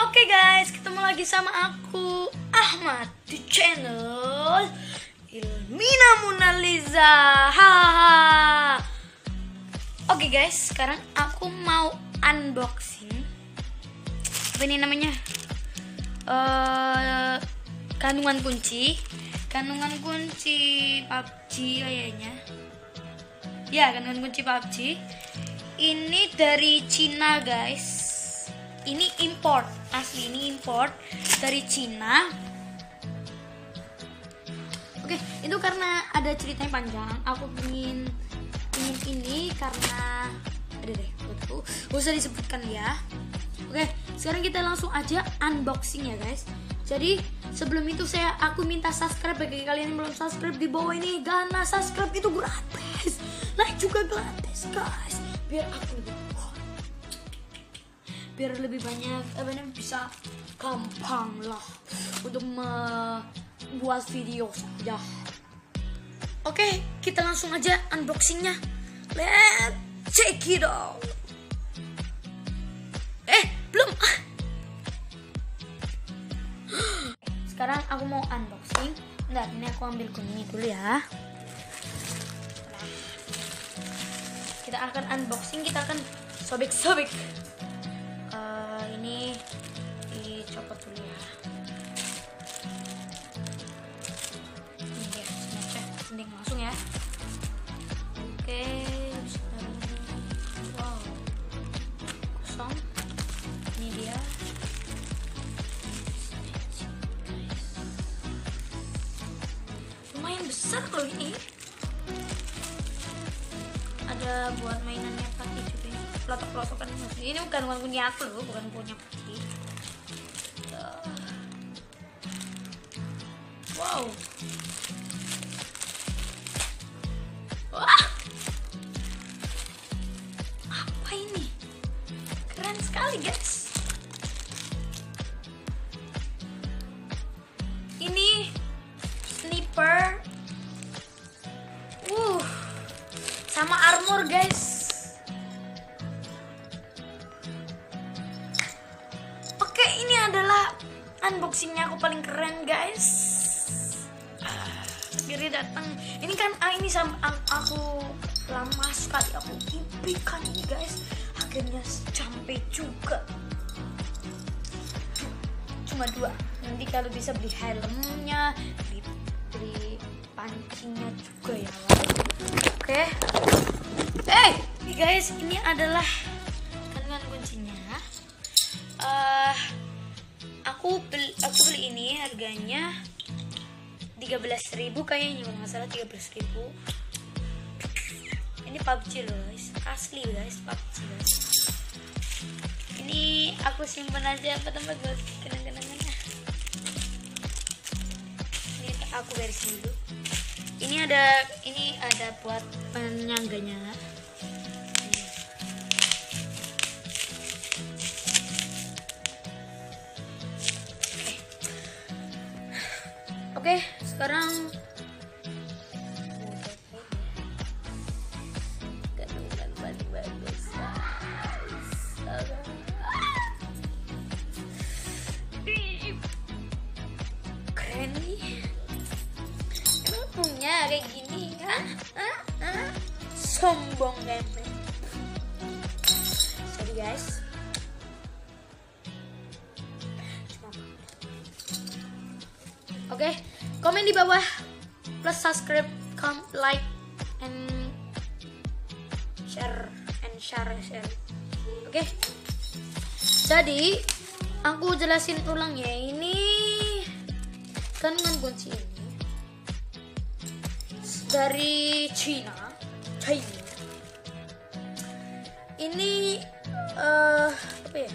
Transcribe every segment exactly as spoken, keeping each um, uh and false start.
Oke guys, ketemu lagi sama aku Ahmad di channel Ilmina Mona Lisa. Haha. Oke guys, sekarang aku mau unboxing. Apa ini namanya? Uh, kandungan kunci, kandungan kunci P U B G kayaknya. Ya, kandungan kunci P U B G. Ini dari Cina guys. Ini import, asli ini import dari Cina. Oke, itu karena ada ceritanya panjang. Aku ingin ingin ini karena ada deh, betul. Gak usah disebutkan ya. Oke, sekarang kita langsung aja unboxing ya guys. Jadi sebelum itu saya aku minta subscribe bagi kalian yang belum subscribe di bawah ini. Karena subscribe itu gratis, like juga gratis guys. Biar aku lebih biar lebih banyak apa namanya bisa gampang lah untuk membuat video saja. Oke, kita langsung aja unboxingnya. Let's check it out. Eh, belum. Sekarang aku mau unboxing. Bentar, ini aku ambil kuning dulu ya. Nah, kita akan unboxing, kita akan sobek-sobek. Uh, ini dicopot dulu ya. Ini ya, aja mending langsung ya. Oke, wow, kosong. Ini dia. Lumayan besar loh ini. Ada buat mainannya Pati juga. Pelotok-pelotokan ini bukan uang punya aku loh, bukan punya Pati. Uh. Wow. Wah. Apa ini? Keren sekali guys. Ini sniper. Uh. Sama armor guys. Ini adalah unboxingnya aku paling keren guys. Akhirnya datang. Ini kan ah, ini sama aku lama sekali aku impikan ini guys. Akhirnya sampai juga. Cuma dua. Nanti kalau bisa beli helmnya, beli, beli pancingnya juga ya. Oke. Okay. Eh, hey, guys, ini adalah kandungan kuncinya. Uh, aku beli aku beli ini harganya tiga belas ribu kayaknya, kalau nggak salah tiga belas ribu. Ini P U B G loh guys, asli guys, P U B G guys. Ini aku simpan aja apa tempat buat kenang-kenangannya. Ini aku beresin dulu. Ini ada ini ada buat penyangganya. Oke, sekarang kandungan paling bagus guys. Keren nih. Emang punya kayak gini kan? Hah? Hah? Sombong banget. Sorry guys. Oke, okay, komen di bawah, plus subscribe, comment, like, and share, and share, share. Oke, okay. Jadi aku jelasin ulang ya. Ini kandungan kunci ini dari Cina, China. Ini uh, apa ya?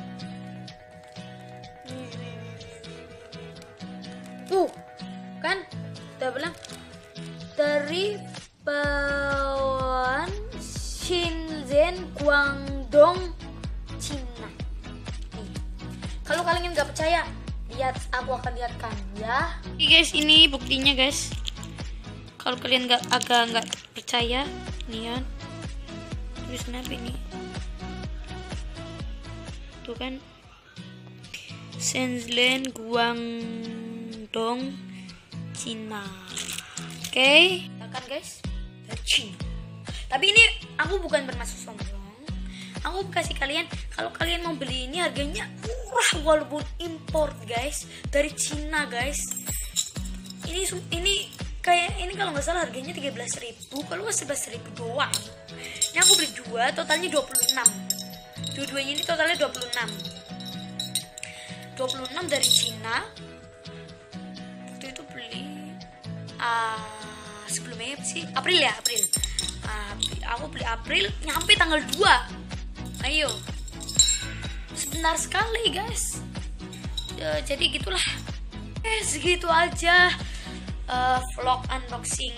Tuh, kan udah bilang dari Bawan Shenzhen, Guangdong, Cina. Nih. Kalau kalian nggak percaya, lihat, aku akan lihatkan ya. Oke guys, ini buktinya guys. Kalau kalian nggak agak nggak percaya, nih kan, tulis apa ini? Tuh kan, Shenzhen, Guangdong, Cina. Oke, okay. Kan guys, dari Cina. Tapi ini aku bukan bermaksud sombong. Aku kasih kalian, kalau kalian mau beli ini harganya murah walaupun import guys, dari Cina guys. Ini ini kayak ini kalau nggak salah harganya tiga belas ribu, kalau nggak sebelas ribu doang. Ini aku beli dua, totalnya dua puluh enam. Dua-duanya ini totalnya dua puluh enam. dua puluh enam dari Cina. Waktu itu beli uh, sebelumnya sih April ya, April. Uh, aku beli April, nyampe tanggal dua. Ayo. Sebentar sekali, guys. Uh, jadi gitulah. Eh, segitu aja uh, vlog unboxing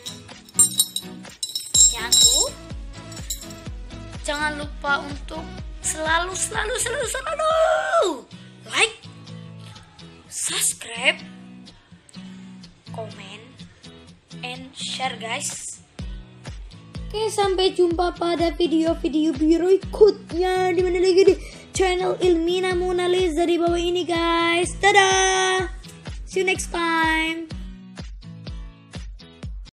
yang aku. Jangan lupa untuk selalu selalu selalu selalu like, subscribe, komen, and share guys. Oke, sampai jumpa pada video-video berikutnya di mana lagi di channel Ilmina Mona Lisa di bawah ini guys. Dadah. See you next time.